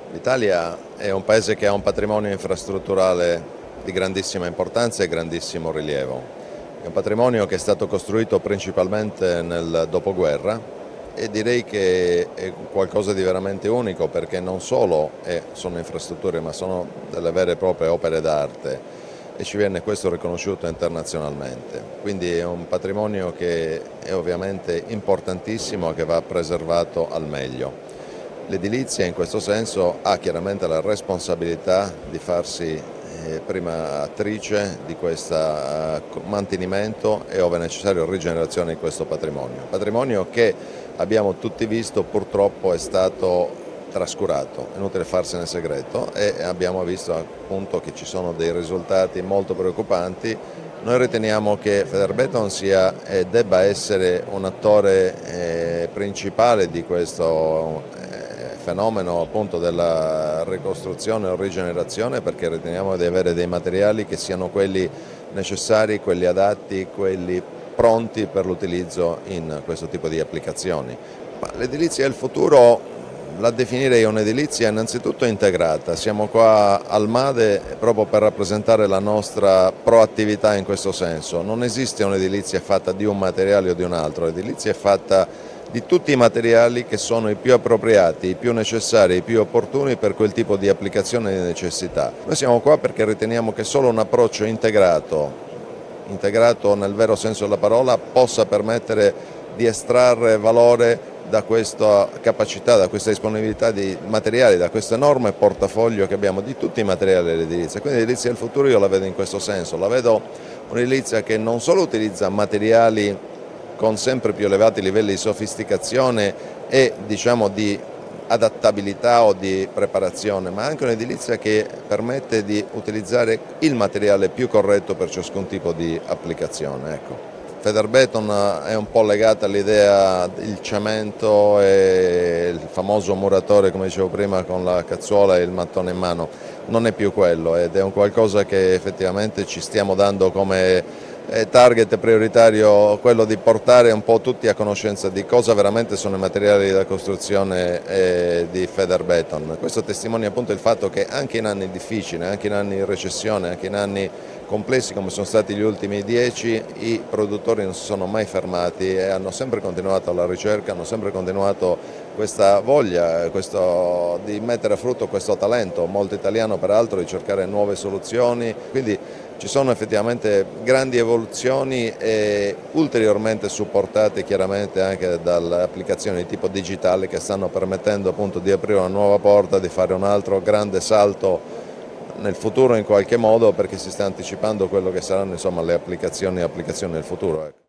L'Italia è un paese che ha un patrimonio infrastrutturale di grandissima importanza e grandissimo rilievo. È un patrimonio che è stato costruito principalmente nel dopoguerra e direi che è qualcosa di veramente unico perché non solo sono infrastrutture ma sono delle vere e proprie opere d'arte e ci viene questo riconosciuto internazionalmente. Quindi è un patrimonio che è ovviamente importantissimo e che va preservato al meglio. L'edilizia in questo senso ha chiaramente la responsabilità di farsi prima attrice di questo mantenimento e ove necessario rigenerazione di questo patrimonio. Patrimonio che abbiamo tutti visto purtroppo è stato trascurato, è inutile farsene segreto e abbiamo visto appunto che ci sono dei risultati molto preoccupanti. Noi riteniamo che Federbeton sia e debba essere un attore principale di questo fenomeno appunto della ricostruzione o rigenerazione, perché riteniamo di avere dei materiali che siano quelli necessari, quelli adatti, quelli pronti per l'utilizzo in questo tipo di applicazioni. L'edilizia del futuro la definirei un'edilizia innanzitutto integrata. Siamo qua al MADE proprio per rappresentare la nostra proattività in questo senso. Non esiste un'edilizia fatta di un materiale o di un altro, l'edilizia è fatta di tutti i materiali che sono i più appropriati, i più necessari, i più opportuni per quel tipo di applicazione e di necessità. Noi siamo qua perché riteniamo che solo un approccio integrato nel vero senso della parola, possa permettere di estrarre valore da questa capacità, da questa disponibilità di materiali, da questo enorme portafoglio che abbiamo di tutti i materiali dell'edilizia. Quindi l'edilizia del futuro io la vedo in questo senso, la vedo un'edilizia che non solo utilizza materiali con sempre più elevati livelli di sofisticazione e diciamo di adattabilità o di preparazione, ma anche un'edilizia che permette di utilizzare il materiale più corretto per ciascun tipo di applicazione. Ecco. Federbeton è un po' legata all'idea del cemento e il famoso muratore, come dicevo prima, con la cazzuola e il mattone in mano. Non è più quello ed è un qualcosa che effettivamente ci stiamo dando come target prioritario, quello di portare un po' tutti a conoscenza di cosa veramente sono i materiali da costruzione di Federbeton. Questo testimonia appunto il fatto che anche in anni difficili, anche in anni di recessione, anche in anni complessi come sono stati gli ultimi 10, i produttori non si sono mai fermati e hanno sempre continuato la ricerca, hanno sempre continuato questa voglia di mettere a frutto questo talento molto italiano peraltro di cercare nuove soluzioni. Quindi ci sono effettivamente grandi evoluzioni e ulteriormente supportate chiaramente anche dalle applicazioni di tipo digitale che stanno permettendo appunto di aprire una nuova porta, di fare un altro grande salto nel futuro in qualche modo, perché si sta anticipando quello che saranno insomma le applicazioni del futuro. Ecco.